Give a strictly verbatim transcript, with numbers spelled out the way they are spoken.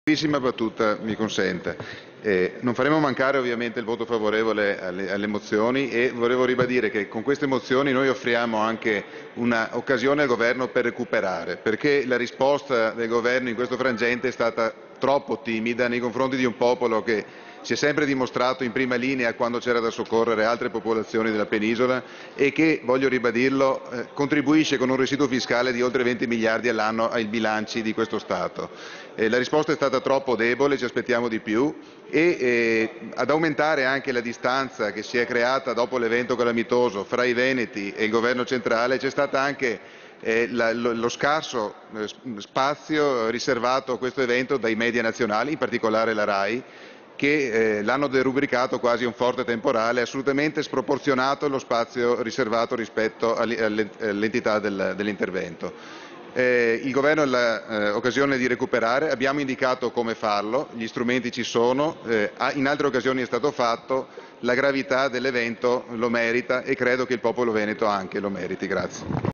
Brevissima battuta mi consente. Eh, non faremo mancare ovviamente il voto favorevole alle, alle mozioni e volevo ribadire che con queste mozioni noi offriamo anche un'occasione al governo per recuperare, perché la risposta del governo in questo frangente è stata troppo timida nei confronti di un popolo che si è sempre dimostrato in prima linea quando c'era da soccorrere altre popolazioni della penisola e che, voglio ribadirlo, eh, contribuisce con un residuo fiscale di oltre venti miliardi all'anno ai bilanci di questo Stato. Eh, la risposta è stata troppo debole, ci aspettiamo di più e eh, ad aumentare anche la distanza che si è creata dopo l'evento calamitoso fra i veneti e il governo centrale c'è stata anche eh, la, lo, lo scarso eh, spazio riservato a questo evento dai media nazionali, in particolare la RAI, che eh, l'hanno derubricato quasi un forte temporale, assolutamente sproporzionato lo spazio riservato rispetto all'entità del, dell'intervento. Eh, il Governo ha l'occasione di recuperare, abbiamo indicato come farlo, gli strumenti ci sono, eh, in altre occasioni è stato fatto, la gravità dell'evento lo merita e credo che il popolo veneto anche lo meriti. Grazie.